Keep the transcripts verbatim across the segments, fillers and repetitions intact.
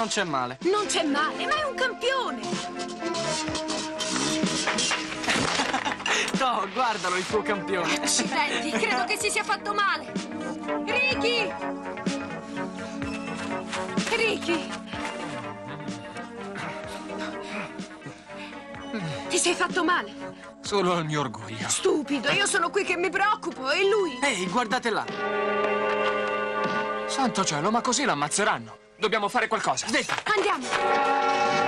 non c'è male. Non c'è male, ma è un campione! No, guardalo il tuo campione. Accidenti, credo che si sia fatto male. Ricky! Ricky! Ti sei fatto male? Solo al mio orgoglio. Stupido, io sono qui che mi preoccupo, e lui? Ehi, guardate là. Santo cielo, ma così l'ammazzeranno. Dobbiamo fare qualcosa. Svetta! Andiamo!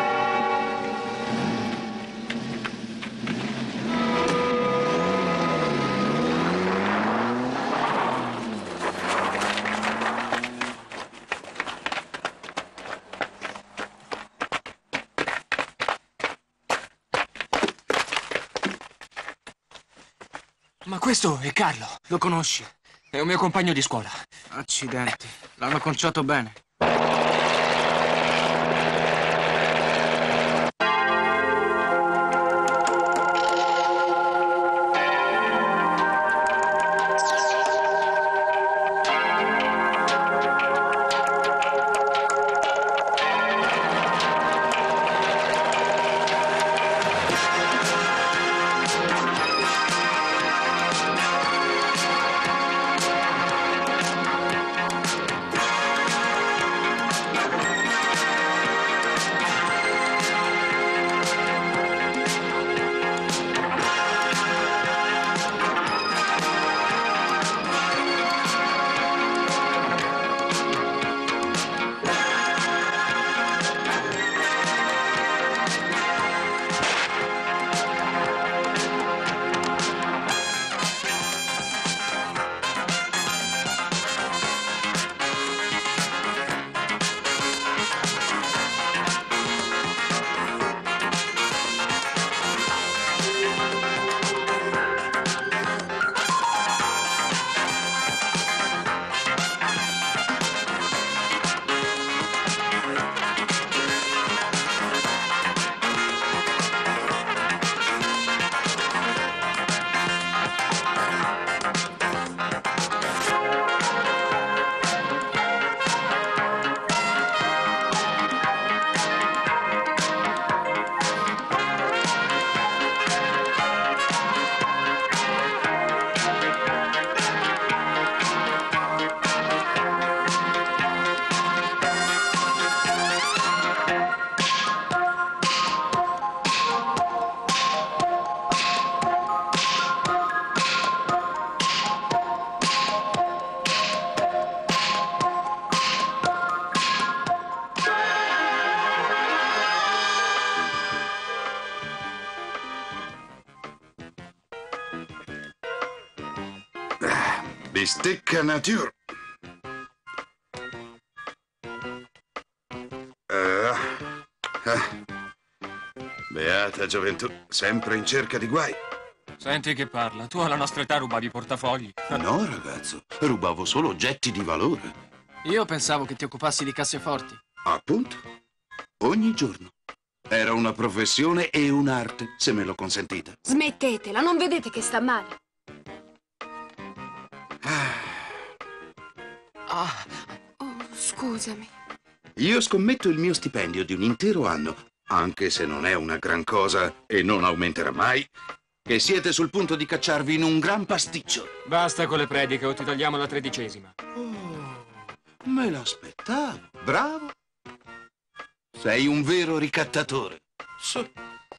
Ma questo è Carlo. Lo conosci? È un mio compagno di scuola. Accidenti. L'hanno conciato bene. Bistecca nature. Uh, uh. Beata gioventù, sempre in cerca di guai. Senti che parla. Tu alla nostra età rubavi i portafogli. No, ragazzo, rubavo solo oggetti di valore. Io pensavo che ti occupassi di casseforti. Appunto. Ogni giorno. Era una professione e un'arte, se me lo consentite. Smettetela, non vedete che sta male? Ah. Oh, scusami. Io scommetto il mio stipendio di un intero anno, anche se non è una gran cosa e non aumenterà mai, che siete sul punto di cacciarvi in un gran pasticcio. Basta con le prediche o ti togliamo la tredicesima. Oh, me l'aspettavo. Bravo. Sei un vero ricattatore. Sì.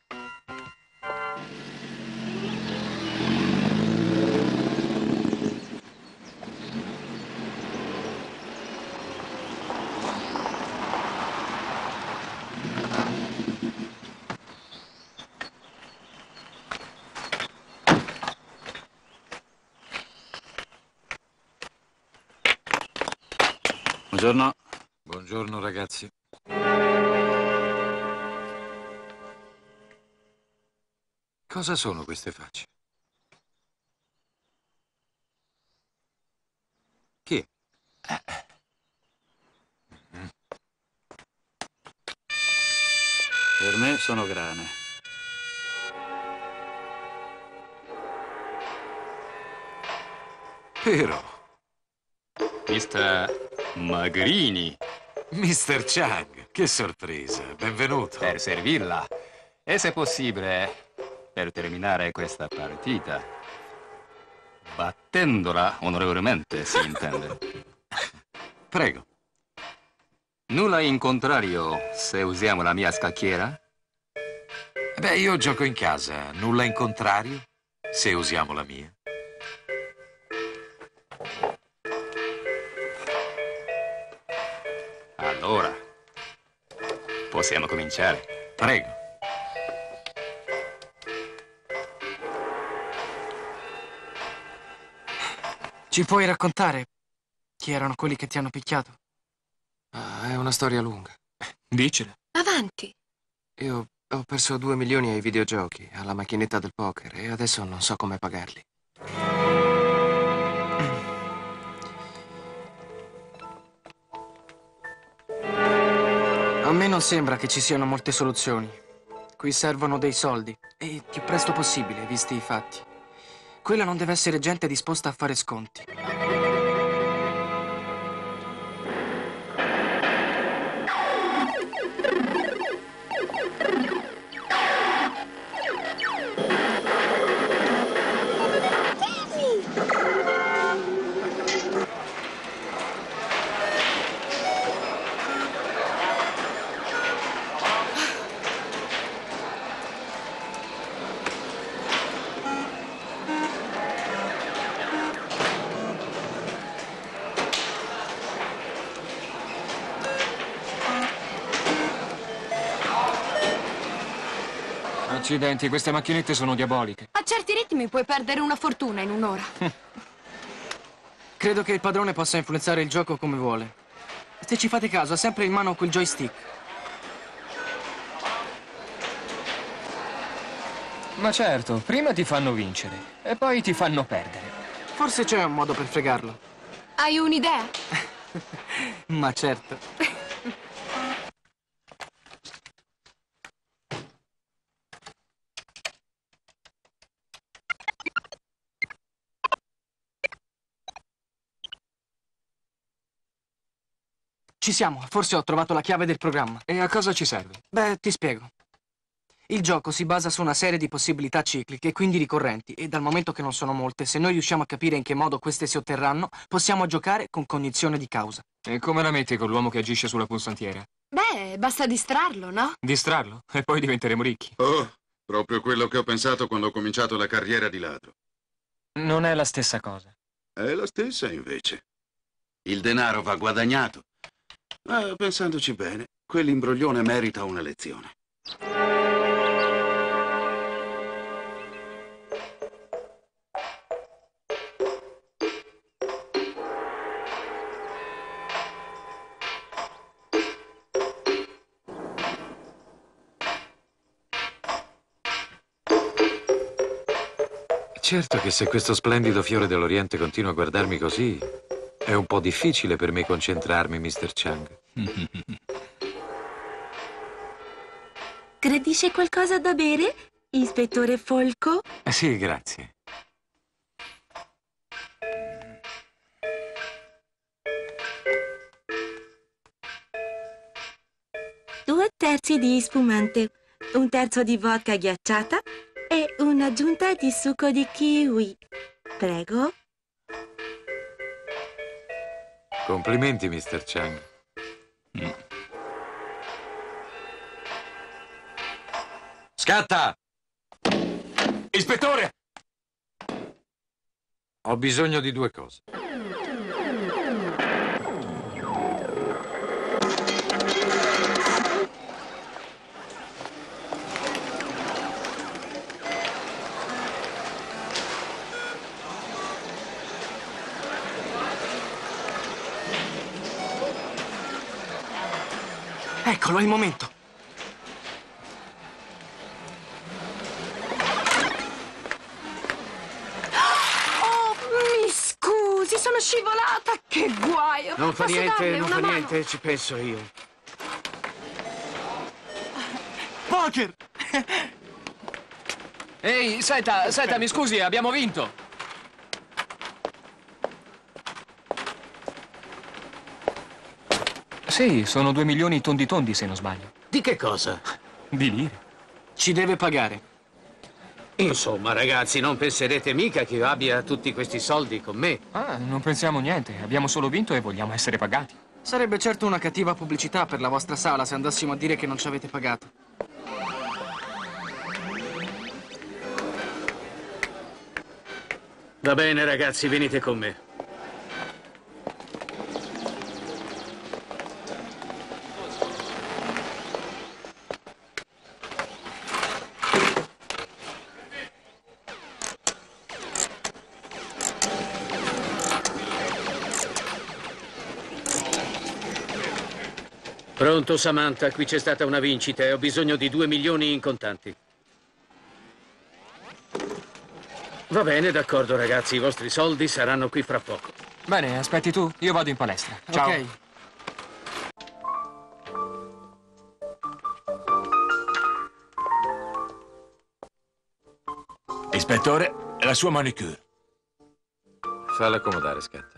Buongiorno. Buongiorno, ragazzi. Cosa sono queste facce? Chi è? Per me sono grane. Però. mister Magrini. mister Chang. Che sorpresa, benvenuto. Per servirla. E se possibile, per terminare questa partita, battendola onorevolmente, si intende. Prego. Nulla in contrario se usiamo la mia scacchiera? Beh, io gioco in casa, nulla in contrario se usiamo la mia. Allora, possiamo cominciare. Prego. Ci puoi raccontare chi erano quelli che ti hanno picchiato? Ah, è una storia lunga. Dicela. Avanti. Io ho perso due milioni ai videogiochi, alla macchinetta del poker, e adesso non so come pagarli. A me non sembra che ci siano molte soluzioni. Qui servono dei soldi, e il più presto possibile, visti i fatti. Quella non deve essere gente disposta a fare sconti. Accidenti, queste macchinette sono diaboliche. A certi ritmi puoi perdere una fortuna in un'ora. Credo che il padrone possa influenzare il gioco come vuole. Se ci fate caso, ha sempre in mano quel joystick. Ma certo, prima ti fanno vincere e poi ti fanno perdere. Forse c'è un modo per fregarlo. Hai un'idea? Ma certo. Ci siamo, forse ho trovato la chiave del programma. E a cosa ci serve? Beh, ti spiego. Il gioco si basa su una serie di possibilità cicliche e quindi ricorrenti, e dal momento che non sono molte, se noi riusciamo a capire in che modo queste si otterranno, possiamo giocare con cognizione di causa. E come la metti con l'uomo che agisce sulla pulsantiera? Beh, basta distrarlo, no? Distrarlo e poi diventeremo ricchi. Oh, proprio quello che ho pensato quando ho cominciato la carriera di ladro. Non è la stessa cosa. È la stessa, invece. Il denaro va guadagnato. Ma pensandoci bene, quell'imbroglione merita una lezione. Certo che se questo splendido fiore dell'Oriente continua a guardarmi così, è un po' difficile per me concentrarmi, mister Chang. Gradisce qualcosa da bere, ispettore Folco? Eh sì, grazie. Due terzi di spumante, un terzo di vodka ghiacciata e un'aggiunta di succo di kiwi. Prego. Complimenti, mister Chang. Mm. Scatta! Ispettore! Ho bisogno di due cose. Eccolo, è il momento. Oh, mi scusi, sono scivolata. Che guaio. Non fa Posso niente, darle non una fa mano? niente, ci penso io. Poker! Ehi, senta, senta, mi scusi, abbiamo vinto. Sì, sono due milioni tondi tondi, se non sbaglio. Di che cosa? Di lire. Ci deve pagare. Insomma, ragazzi, non penserete mica che io abbia tutti questi soldi con me. Ah, non pensiamo niente. Abbiamo solo vinto e vogliamo essere pagati. Sarebbe certo una cattiva pubblicità per la vostra sala se andassimo a dire che non ci avete pagato. Va bene, ragazzi, venite con me. Pronto, Samantha, qui c'è stata una vincita e ho bisogno di due milioni in contanti. Va bene, d'accordo, ragazzi, i vostri soldi saranno qui fra poco. Bene, aspetti tu, io vado in palestra. Ciao. Ok. Ispettore, la sua manicure. Falla accomodare, Scatta.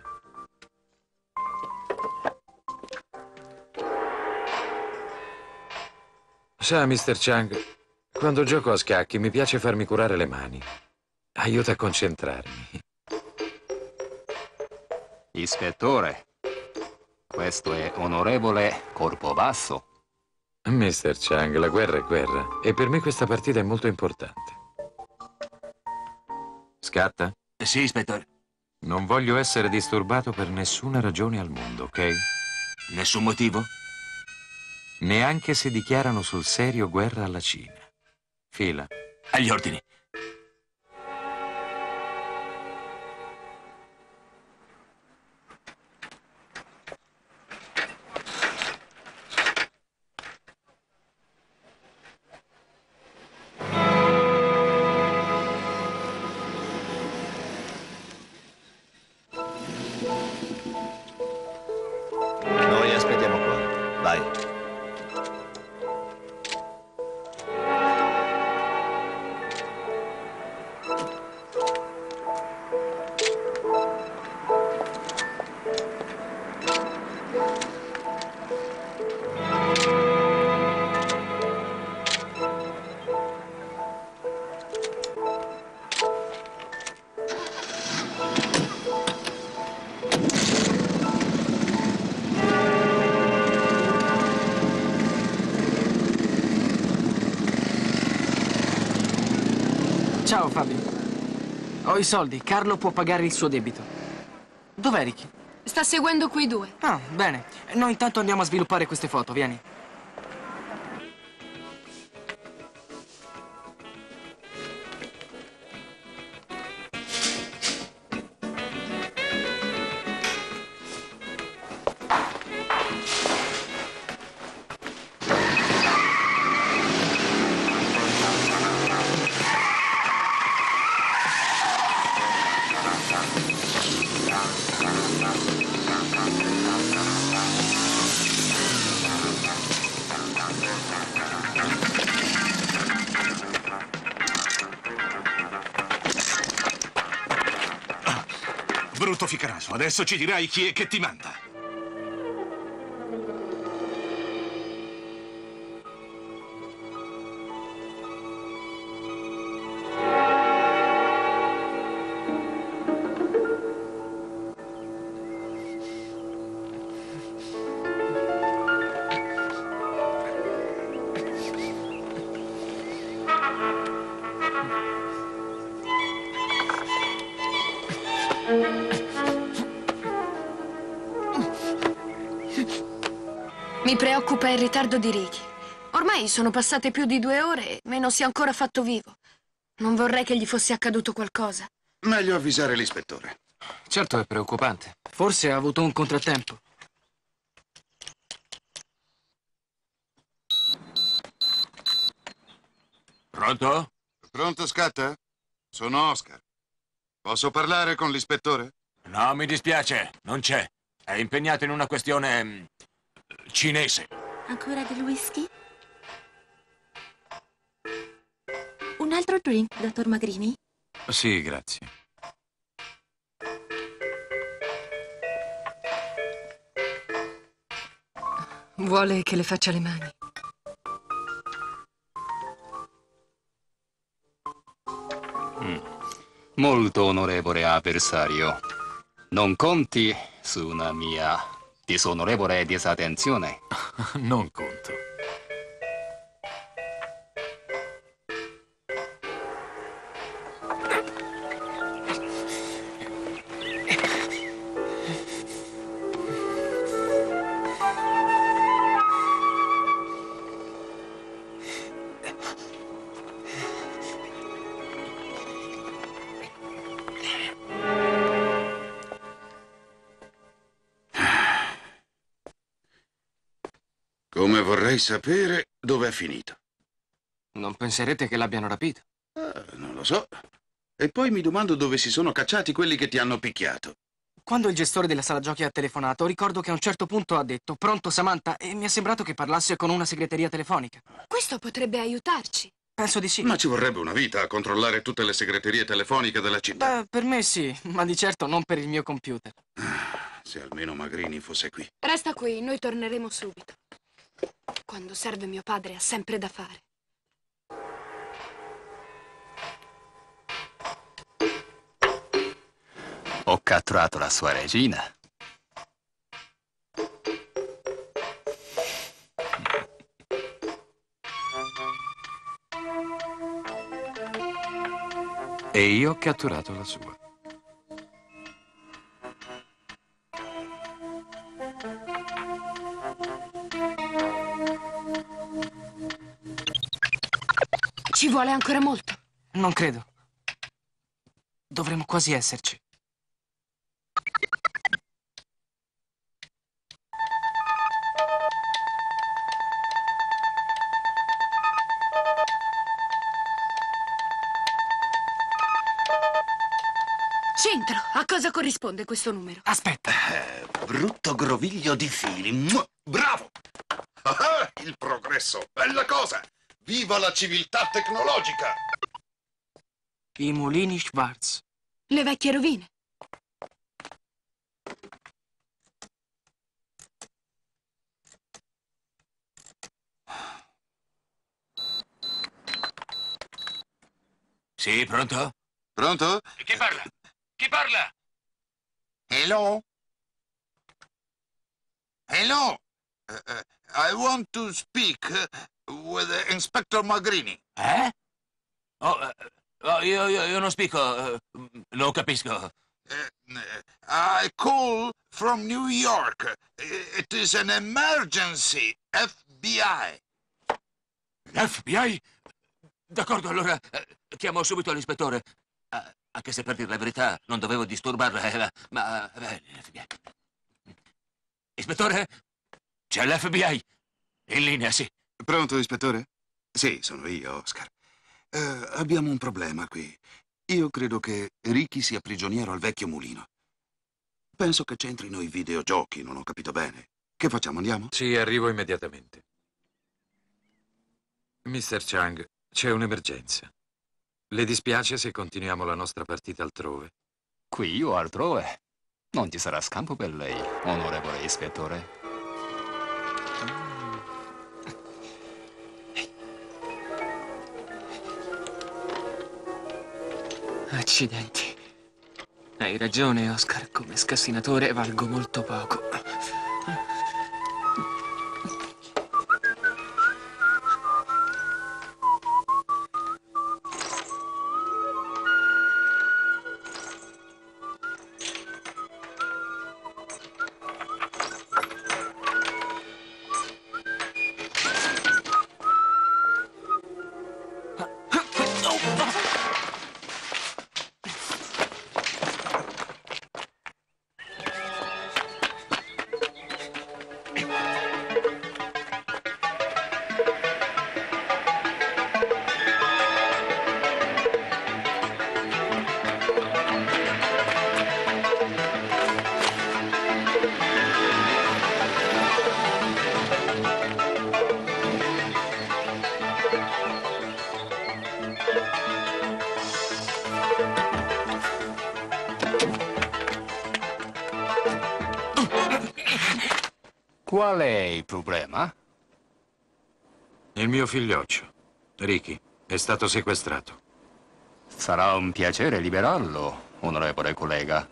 Sa, mister Chang, quando gioco a scacchi mi piace farmi curare le mani. Aiuta a concentrarmi. Ispettore, questo è onorevole Corpobasso. mister Chang, la guerra è guerra e per me questa partita è molto importante. Scatta? Sì, ispettore. Non voglio essere disturbato per nessuna ragione al mondo, ok? Nessun motivo? Neanche se dichiarano sul serio guerra alla Cina. Fila. Agli ordini. Noi aspettiamo qua. Vai. Ciao, Fabio. Ho i soldi. Carlo può pagare il suo debito. Dov'è Ricky? Sta seguendo quei due. Ah, bene. Noi intanto andiamo a sviluppare queste foto, vieni. Brutto ficaraso, adesso ci dirai chi è che ti manda. Mi preoccupa il ritardo di Ricky. Ormai sono passate più di due ore e non si è ancora fatto vivo. Non vorrei che gli fosse accaduto qualcosa. Meglio avvisare l'ispettore. Certo, è preoccupante. Forse ha avuto un contrattempo. Pronto? Pronto, Scatta? Sono Oscar. Posso parlare con l'ispettore? No, mi dispiace, non c'è. È impegnato in una questione mm, cinese. Ancora del whisky? Un altro drink, dottor Magrini? Sì, grazie. Vuole che le faccia le mani. Mm. Molto onorevole avversario, non conti su una mia disonorevole disattenzione. Non conto. Come vorrei sapere dove è finito. Non penserete che l'abbiano rapito? Eh, non lo so. E poi mi domando dove si sono cacciati quelli che ti hanno picchiato. Quando il gestore della sala giochi ha telefonato, ricordo che a un certo punto ha detto «Pronto, Samantha?» e mi è sembrato che parlasse con una segreteria telefonica. Questo potrebbe aiutarci. Penso di sì. Ma ci vorrebbe una vita a controllare tutte le segreterie telefoniche della città. Beh, per me sì, ma di certo non per il mio computer. Se almeno Magrini fosse qui. Resta qui, noi torneremo subito. Quando serve mio padre ha sempre da fare. Ho catturato la sua regina. E io ho catturato la sua. Ci vuole ancora molto. Non credo. Dovremmo quasi esserci. Centro, a cosa corrisponde questo numero? Aspetta. Eh, brutto groviglio di fili. Mua! Bravo! Ah, il progresso, bella cosa! Viva la civiltà tecnologica! I mulini Schwarz. Le vecchie rovine. Sì, pronto? Pronto? Chi parla? Chi parla? Hello? Hello? Uh, uh, I want to speak uh, with uh, Inspector Magrini. Eh? Oh, eh, oh, io, io, io non spico, eh, non capisco. Uh, I call from New York. It is an emergency. F B I. L'F B I? D'accordo, allora eh, chiamo subito l'ispettore. Ah, anche se per dire la verità non dovevo disturbarla, eh, ma... ma beh, l'F B I. Ispettore? C'è l'F B I? In linea, sì. Pronto, ispettore? Sì, sono io, Oscar. Uh, abbiamo un problema qui. Io credo che Ricky sia prigioniero al vecchio mulino. Penso che c'entrino i videogiochi, non ho capito bene. Che facciamo, andiamo? Sì, arrivo immediatamente. mister Chang, c'è un'emergenza. Le dispiace se continuiamo la nostra partita altrove? Qui o altrove? Non ci sarà scampo per lei, onorevole ispettore. Accidenti. Hai ragione, Oscar. Come scassinatore valgo molto poco. Qual è il problema? Il mio figlioccio, Ricky, è stato sequestrato. Sarà un piacere liberarlo, onorevole collega.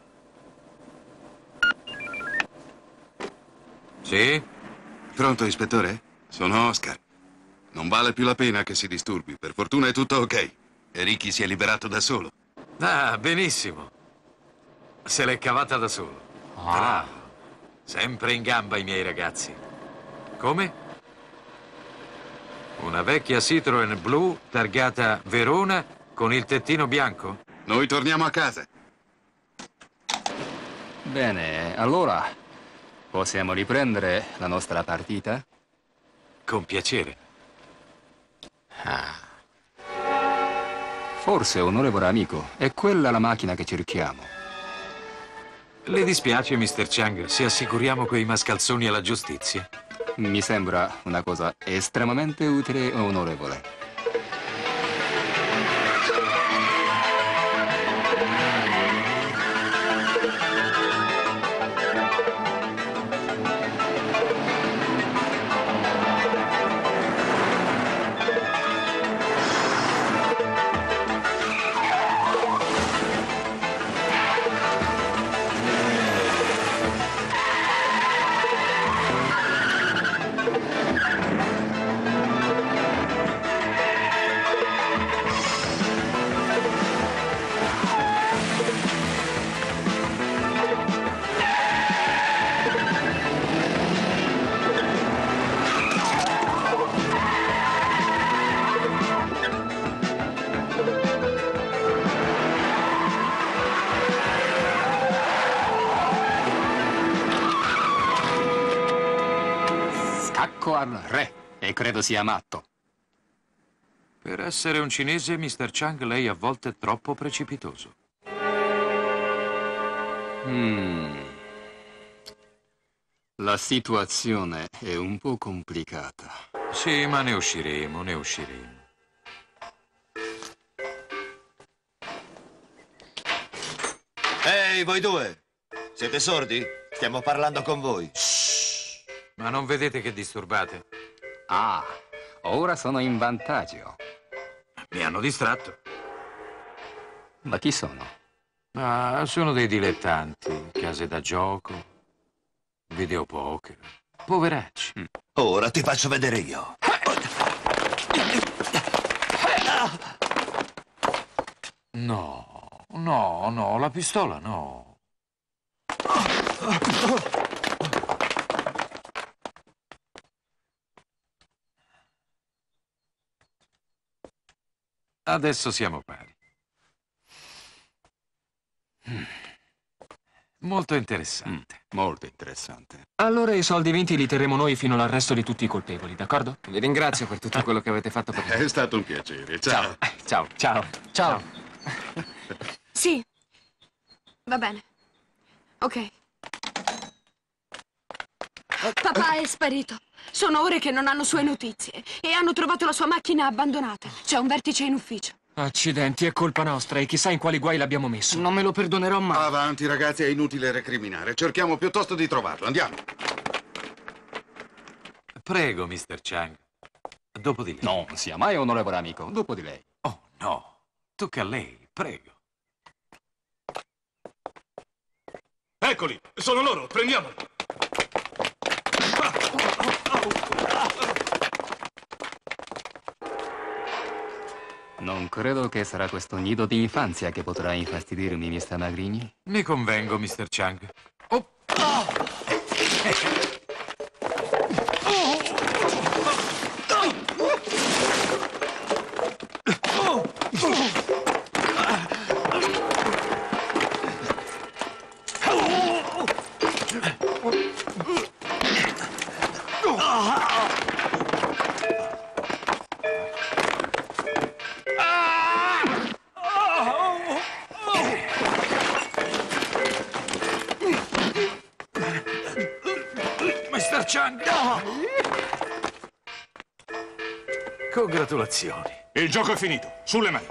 Sì? Pronto, ispettore? Sono Oscar. Non vale più la pena che si disturbi. Per fortuna è tutto ok. E Ricky si è liberato da solo. Ah, benissimo. Se l'è cavata da solo. Ah. Bravo. Sempre in gamba i miei ragazzi. Come? Una vecchia Citroen blu targata Verona con il tettino bianco? Noi torniamo a casa. Bene, allora possiamo riprendere la nostra partita? Con piacere. Ah. Forse, onorevole amico, è quella la macchina che cerchiamo. Le dispiace, mister Chang, se assicuriamo quei mascalzoni alla giustizia? Mi sembra una cosa estremamente utile e onorevole. Al re, e credo sia matto. Per essere un cinese, mister Chang, lei a volte è troppo precipitoso. Mm. La situazione è un po' complicata. Sì, ma ne usciremo, ne usciremo. Ehi, voi due! Siete sordi? Stiamo parlando con voi. Ma non vedete che disturbate? Ah, ora sono in vantaggio. Mi hanno distratto. Ma chi sono? Ah, sono dei dilettanti, case da gioco, videopoker, poveracci. Mm. Ora ti faccio vedere io. No, no, no, la pistola no. Adesso siamo pari. Mm. Molto interessante. Mm, molto interessante. Allora i soldi vinti li terremo noi fino all'arresto di tutti i colpevoli, d'accordo? Vi ringrazio per tutto quello che avete fatto per me. È stato un piacere. Ciao. Ciao. Ciao. Ciao. Sì. Va bene. Ok. Papà è sparito. Sono ore che non hanno sue notizie e hanno trovato la sua macchina abbandonata. C'è un vertice in ufficio. Accidenti, è colpa nostra e chissà in quali guai l'abbiamo messo. Non me lo perdonerò mai. Avanti, ragazzi, è inutile recriminare. Cerchiamo piuttosto di trovarlo. Andiamo. Prego, mister Chang. Dopo di lei. Non sia mai onorevole amico. Dopo di lei. Oh, no. Tocca a lei, prego. Eccoli, sono loro, prendiamoli. Non credo che sarà questo nido di infanzia che potrà infastidirmi, mister Magrini. Ne convengo, mister Chang. Oh. Oh. mister Chang! No! Congratulazioni. Il gioco è finito. Sulle mani.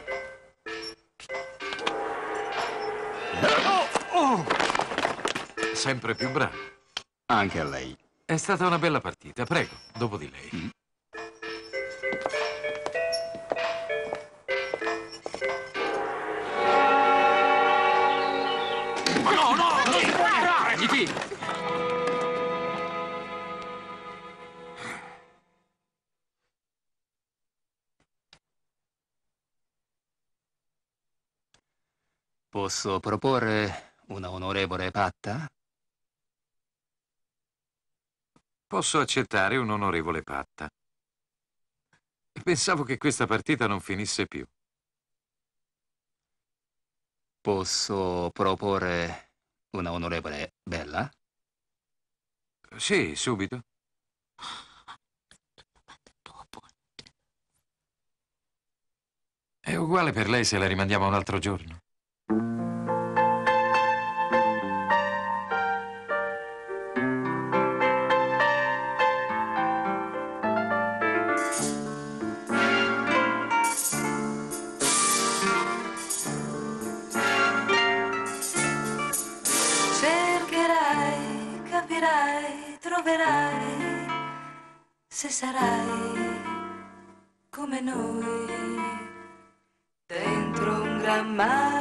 Sempre più bravo. Anche a lei. È stata una bella partita. Prego, dopo di lei. Mm. Ma no, no! Non si può entrare! Niti! Posso proporre una onorevole patta? Posso accettare un onorevole patta. Pensavo che questa partita non finisse più. Posso proporre una onorevole bella? Sì, subito. È uguale per lei se la rimandiamo a un altro giorno. Cercherai, capirai, troverai, se sarai come noi, dentro un gran mare.